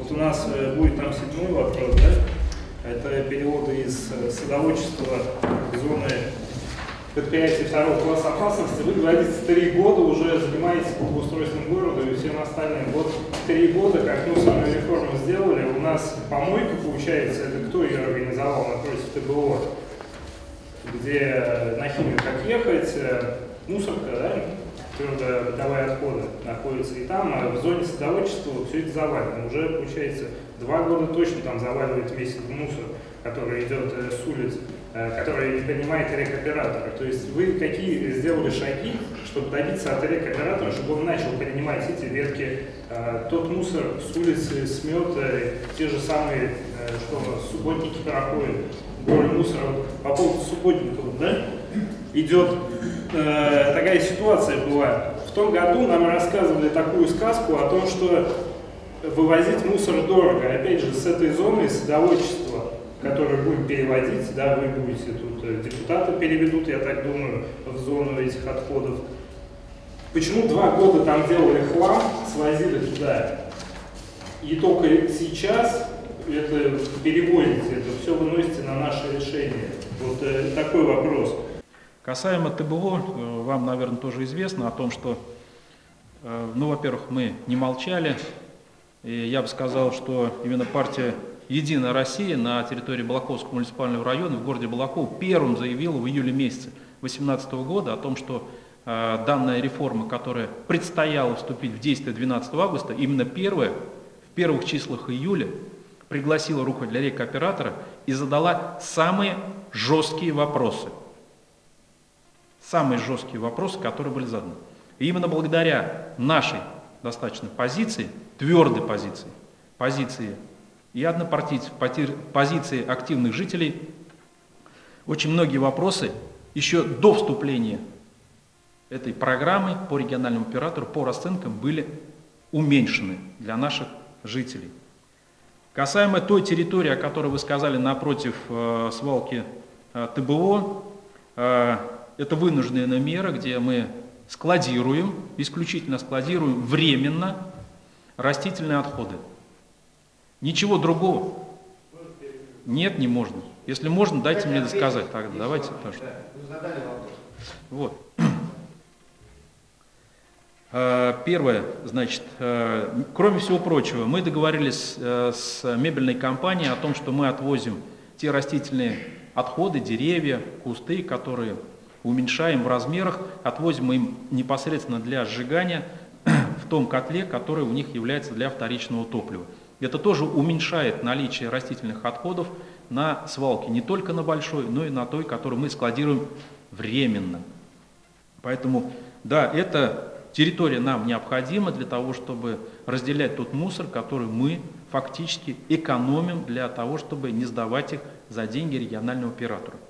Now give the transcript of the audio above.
Вот у нас будет там 7-й вопрос, да? Это переводы из садоводчества в зоны предприятий второго класса опасности. Вы говорите, 3 года уже занимаетесь благоустройством города и всем остальным. Вот 3 года, как мусорную реформу сделали, у нас помойка, получается, это кто ее организовал напротив ТБО, где на химию как ехать, мусорка, да, твердобытовые отходы находятся, и там в зоне садоводчества все это завалено. Уже, получается, 2 года точно там заваливает весь этот мусор, который идет с улиц, который принимает рекоператора. То есть вы какие сделали шаги, чтобы добиться от рекоператора, чтобы он начал принимать эти ветки, тот мусор с улицы, смет, те же самые, что у нас, субботники проходят, горы мусора. По поводу субботников, да, идет такая ситуация была. В том году нам рассказывали такую сказку о том, что вывозить мусор дорого. Опять же, с этой зоны садоводчества, которую будем переводить, да, вы будете тут, депутаты переведут, я так думаю, в зону этих отходов. Почему 2 года там делали хлам, свозили туда, и только сейчас это переводите, это все выносите на наше решение? Вот такой вопрос. Касаемо ТБО, вам, наверное, тоже известно о том, что, ну, во-первых, мы не молчали, и я бы сказал, что именно партия «Единая Россия» на территории Балаковского муниципального района в городе Балаково первым заявила в июле месяце 2018 года о том, что данная реформа, которая предстояла вступить в действие 12 августа, именно первая, в первых числах июля, пригласила руководителя рекооператора и задала самые жесткие вопросы. Самые жесткие вопросы, которые были заданы. И именно благодаря нашей достаточно позиции, твердой позиции и однопартийцев, позиции активных жителей, очень многие вопросы еще до вступления этой программы по региональному оператору, по расценкам были уменьшены для наших жителей. Касаемо той территории, о которой вы сказали, напротив свалки ТБО, это вынужденная мера, где мы складируем, исключительно складируем временно растительные отходы. Ничего другого. Нет, не можно. Если можно, дайте мне досказать тогда. Давайте. Вот. Первое, значит, кроме всего прочего, мы договорились с мебельной компанией о том, что мы отвозим те растительные отходы, деревья, кусты, которые уменьшаем в размерах, отвозим им непосредственно для сжигания в том котле, который у них является для вторичного топлива. Это тоже уменьшает наличие растительных отходов на свалке, не только на большой, но и на той, которую мы складируем временно. Поэтому, да, эта территория нам необходима для того, чтобы разделять тот мусор, который мы фактически экономим для того, чтобы не сдавать их за деньги регионального оператора.